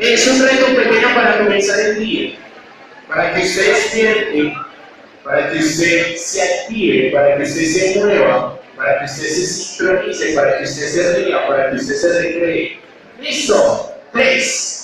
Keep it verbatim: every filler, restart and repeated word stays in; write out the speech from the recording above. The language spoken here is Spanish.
Es un reto pequeño para comenzar el día, para que usted despierte, para que usted se active, para que usted se mueva, para que usted se sincronice, para que usted se ría, para que usted se recree. ¿Listo? Tres.